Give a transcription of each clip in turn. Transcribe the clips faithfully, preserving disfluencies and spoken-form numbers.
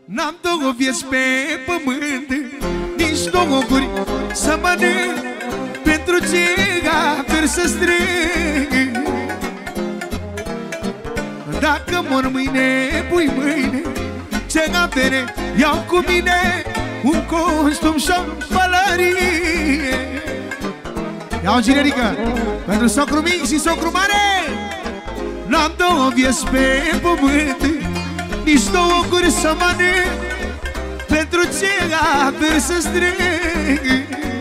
N-am două vieți pe pământ, nici două guri să mănânc, pentru ce averi să strâng. Dacă mor mâine, pui mâine, ce avere iau cu mine, un costum și o pălărie. Iau generică pentru socru mic și socru mare. N-am două vieți pe pământ, nici două guri să mănânc, pentru ce averi să strâng.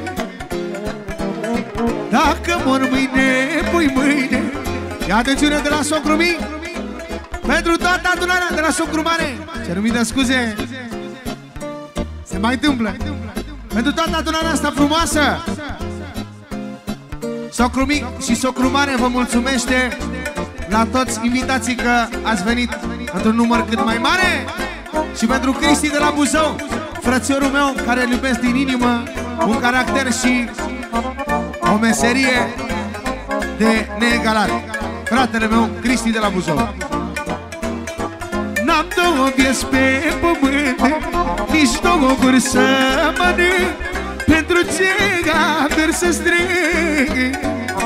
Dacă mor mâine, pui mâine. Ia atențiune de la socru mic pentru toată adunarea de la socru mare. Cer mii de scuze, se mai întâmplă. Pentru toată adunarea asta frumoasă, socru mic și socru mare vă mulțumește la toți invitații că ați venit într-un număr cât mai mare. Și pentru Cristi de la Buzău, frățiorul meu care îl iubesc din inimă, un caracter și o meserie de neegalat. Fratele meu, Cristi de la Buzău. N-am două vieți pe pământ, nici două guri să mănânc, pentru ce averi să strâng.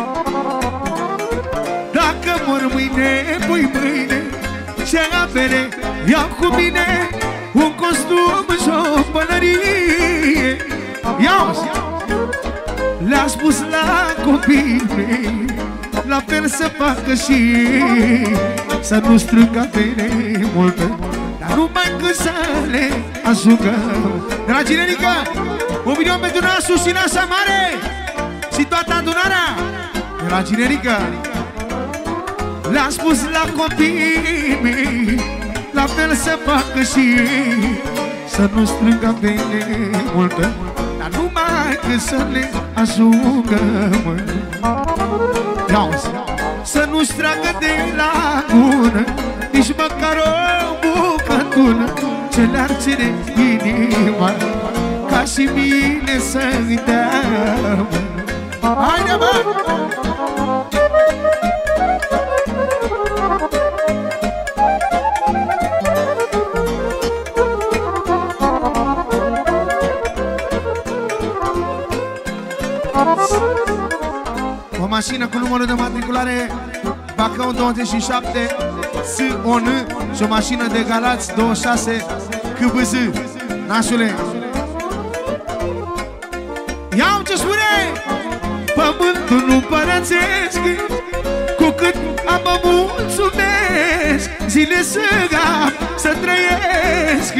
Dacă mor mâine, pui mâine, ce avere iau cu mine, un costum și o pălărie. Ia-o-ți! Le-a spus la copiii mei, la fel să facă și ei, să nu strângă avere multă, dar numai când să le ajungă. Dragi Nenică, un milion pentru Nasu și Nasa Mare și toată adunarea. Dragi Nenică, le-a spus la copiii mei, la fel să facă și ei, să nu strângă avere multă, dar numai când să le ajungă, mă. Ia-o-ți! Să nu-și tragă de lagună nici măcar o bucătură, ce le-ar cere inima, ca și mine să-mi dea. Haide, bă! O mașină cu numărul de matriculare Bacău douăzeci și șapte S O N și o mașină de Galați douăzeci și șase C B Z. Nașule, ia-mi ce spune! Pământul nu părățesc, cu cât am mă mulțumesc, zile să am să trăiesc.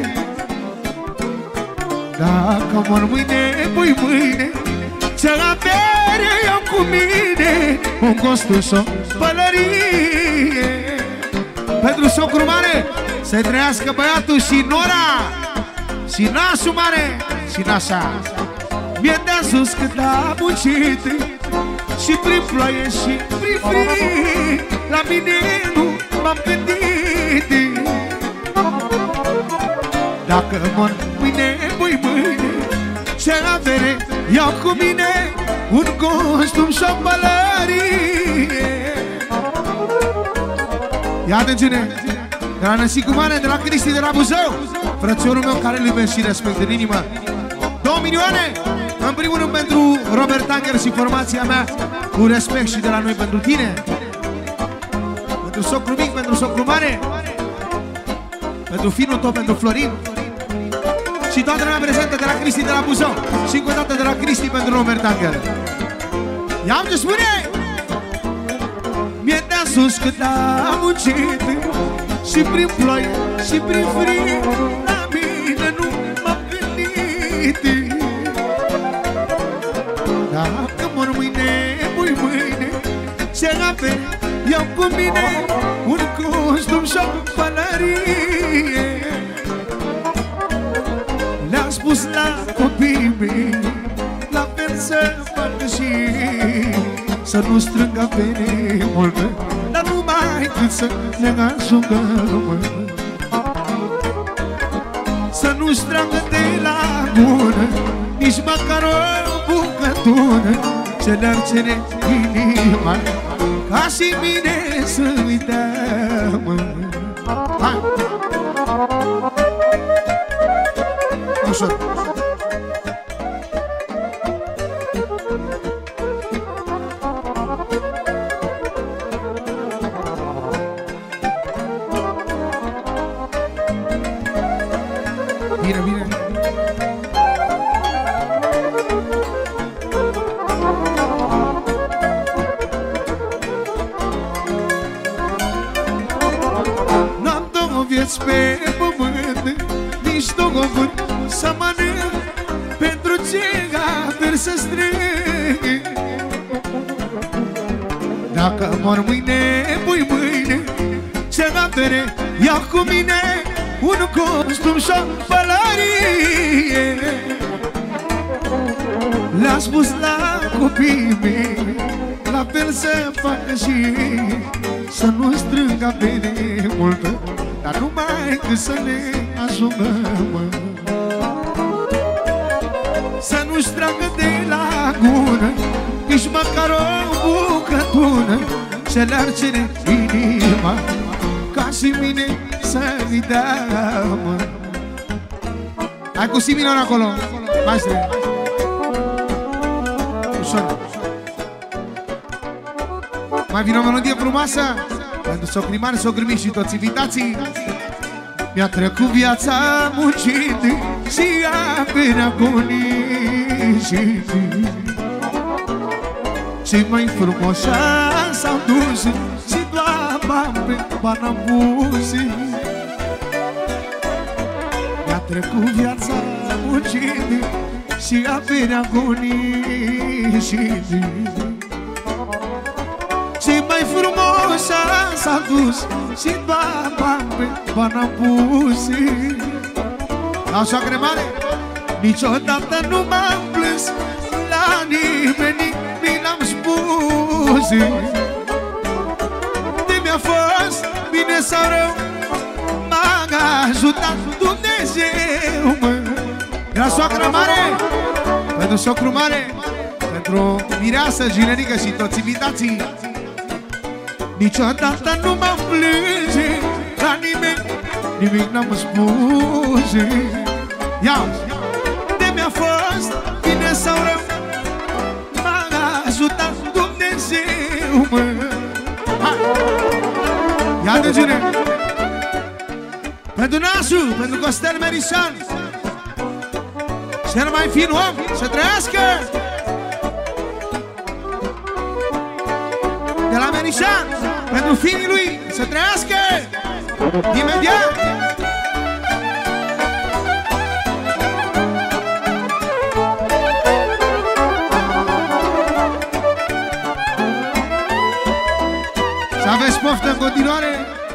Dacă mor mâine, pui mâine, ce avere iau cu mine, un costum și o pălărie. Pentru socru mare, să trăiască băiatul și nora, și nasul mare, și nașa. Mi-e de-a sus cât am muncit, și prin ploaie și prin frig, la mine nu m-am gândit. Dacă mor mâine, pui mâine, ce avere iau cu mine, un costum și o pălărie. Ia atențiune! De la Năsicu Mare, de la Cristi de la Buzău, frățiorul meu care îl iubesc și respect în inimă. Două milioane! În primul rând pentru Robert Tanger și formația mea, cu respect și de la noi pentru tine. Pentru socru mic, pentru socru mare, pentru finul tău, pentru Florin. Și toată lumea prezentă de la Cristi de la Buzău. Și încă o dată de la Cristi pentru Robert Tanger. Ia-mi ce spune! Mi-e de-a sus cât am muncit, și prin ploaie și prin frig, la mine nu m-am gândit. Dacă mor mâine, pui mâine, ce avere iau cu mine, un costum și o pălărie. Le-am spus la copiii mei, la fel să facă și ei, să nu strângă avere multă, dar numai cât să le ajungă, mă. Să nu-și tragă de lagună nici măcar o bucătură, ce le-ar cere inima, ca și mine să-i dea, mă. Hai! ușor. Bine, bine. N-am două vieți pe pământ, nici două vânt să mănânc, pentru ce aperi să strâng. Dacă mor mâine, pui mâine, ce apere iau cu mine, un costum și o pălărie. Le-am spus la copiii mei, la fel să facă și ei, să nu strângă bine multă, dar numai cât să ne ajungă, să nu-și tragă de la gură nici măcar o bucătură, ce le-ar cere inima ca și mine să-mi dea, mă. Hai cu si minor acolo, maestre. Ușor. Mai vine o melodie frumoasă pentru socrii mari, socrii mici și toți invitații. Mi-a trecut viața muncind și apere agonizit, cei mai frumoși s-au dus și doar bani pe bani am pus. Mi-a trecut viața muncind și apere agonizit, cei mai frumoși s-au dus și doar bani pe bani am pus. La soacră mare, niciodată nu m-am plâns la nimeni, mi l-am spus. De mi-a fost bine sau rău, m-a ajutat Dumnezeu, mă. La soacră mare, pentru socru mare, pentru mireasă, ginerică și toți invitații. Niciodată nu m-am plânge la nimeni, nimic n-am spus. Ia, de mi-a fost bine sau rău, m-a ajutat Dumnezeu, mă. Ia de gine. Pentru Nasu, pentru Costel Merișan, cel mai fin om, să trăiască. De la Merișan, pentru fiii lui, să trăiască. Imediat. Să aveți poftă în continuare.